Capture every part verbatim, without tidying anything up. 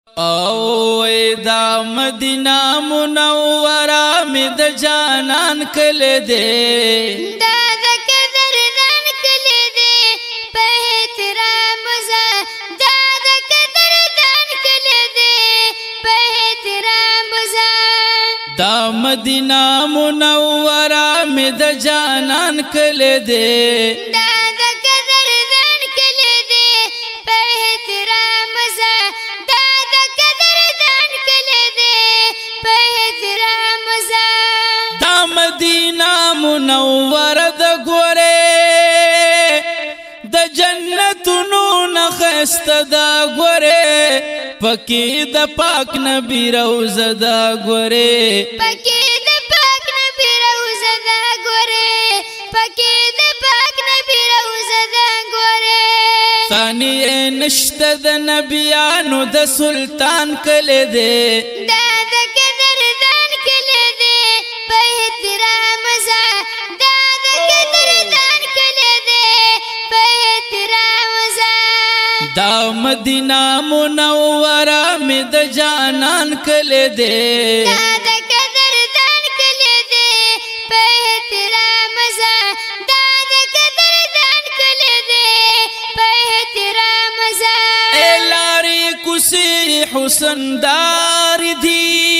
او دا مدینہ منورہ میں د جانان کل دے دا دا قدردان کل دے پہ احترام زا دا دا قدردان کل دے پہ احترام زا دا مدینہ منورہ میں د جانان کل دے دا دا قدردان کل دے پہ احترام زا دا دا قدردان کل دے پہ احترام زا دا مدینہ منورہ دا گورے دا جنتونو نخست دا گورے پکی دا پاک نبی روزہ دا گورے پکی دا پاک نبی روزہ دا گورے پکی دا پاک نبی روزہ دا گورے ثانی نشت دا نبیانو دا سلطان کل دے دا دا قدردان کل دے پہ احترام زا دا دا قدردان کل دے پہ احترام زا دا مدینہ منورہ میں دا جانان کل دے دا دا قدردان کل دے پہ احترام زا دا دا قدردان کل دے پہ احترام زا اے لاری کسی حسن دار دی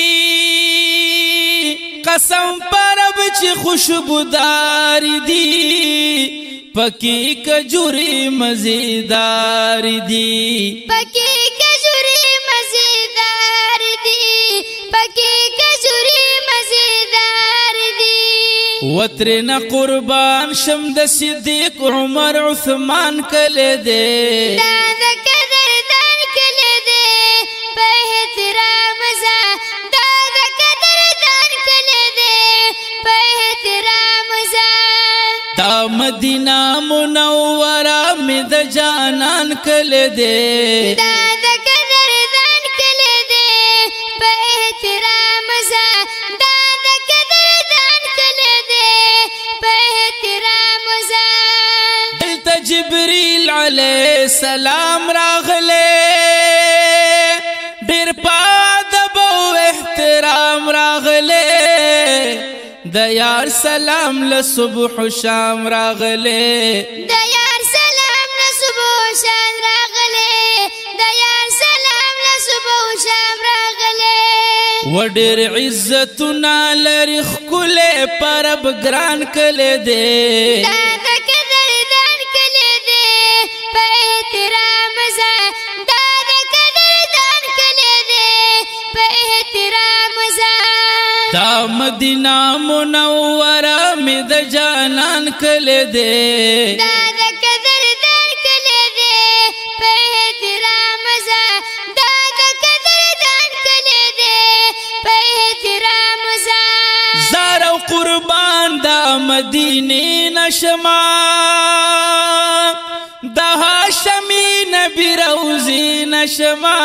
قسم پر اب چی خوشبودار دی پکی کجوری مزیدار دی پکی کجوری مزیدار دی پکی کجوری مزیدار دی وطرنا قربان شمد صدیق عمر عثمان کل دے دا دا قدردان کل دے پہ احترام زا دا دا قدردان کل دے پہ احترام زا دا مدینہ منورہ میں دا جانان کل دے دا دا قدردان کل دے پہ احترام زا دا دا قدردان کل دے پہ احترام زا دلتا جبریل علیہ السلام راغلے دیر پادب و احترام راغلے دا یار سلام لصبح و شام راغلے دا یار سلام لصبح و شام راغلے دا یار سلام لصبح و شام راغلے وڈیر عزتنا لرخ کلے پرب گران کل دے دا دا قدردان کل دے پہ احترام زا دا دا قدردان کل دے پہ احترام زا دا مدینہ منورہ میں دا جانان کل دے دا دا قدردان کل دے پہ احترام زا دا دا قدردان کل دے پہ احترام زا زار و قربان دا مدینی نشما دا ہاشمی نبی روزی نشما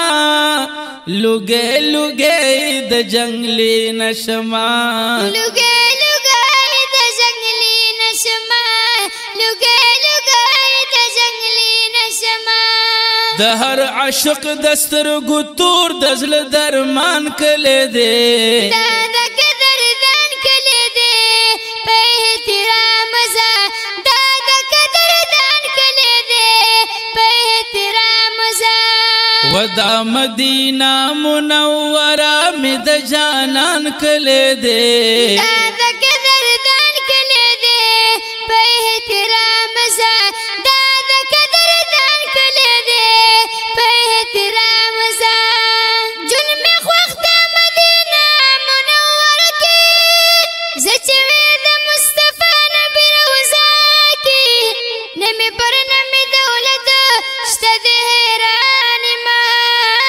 لگے لگے دا جنگلی نشما لگے لگائے دا جنگلی نشما لگے لگائے دا جنگلی نشما دا ہر عشق دستر گتور دزل درمان کل دے دا دا قدردان کل دے پہ احترام زا دا دا قدردان کل دے پہ احترام زا و دا مدینہ منورہ میں دا جانان کل دے دا دا قدردان کل دے پہ احترام زا دا دا قدردان کل دے پہ احترام زا جن میں خوخت مدینہ منور کی زچوے دا مصطفیٰ نبی روزہ کی نمی پر نمی دولت شتد حیران ما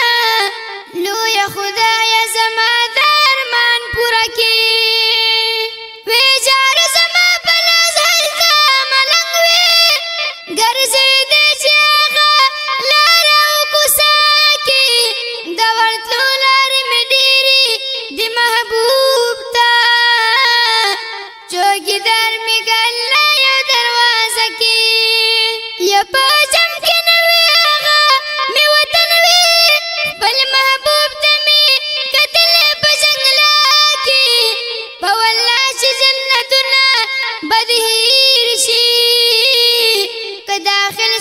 لو یا خدا یا زما درمان پورا کی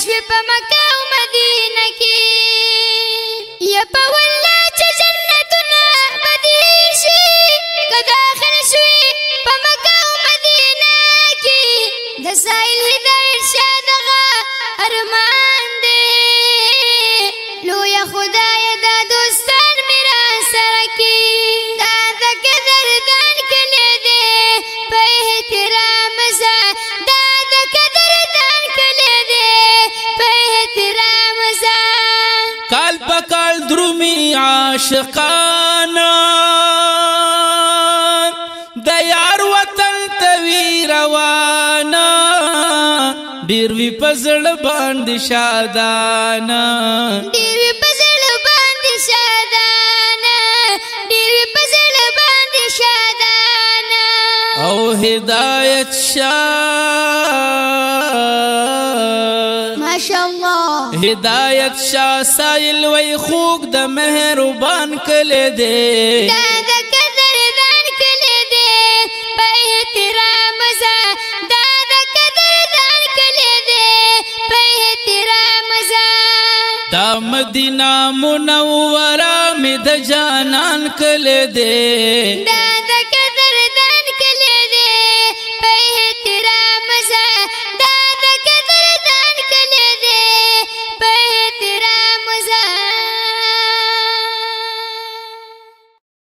شوی په مکه او مدینه کې یا په والله چې جنتونه به دې شي که داخل شوی په مکه او مدینه کې د سایل هدایت شاه دغه ارمان دی لویه خدایه دا دوستان مې را سره کړي دا د قدردان کلی دی په احترام ځه دا د قدردان کلی دی په احترام ځه کال په کال درومي عاشقانا د یار وطن ته وي روانه ډېر وي په زړه باندې شادانه ډېر وي په زړه باندې شادانه ډېر وي په زړه باندې شادانه او هدایت شاه ماشاءالله هدایت شاه سایل وی خوږ د مهربان کلی دی دا د قدردان کلی دی په احترام ځه دا د قدردان کلی دی په احترام ځه دا مدینه منوره مې د جانان کلی دی دا د قدردان کلی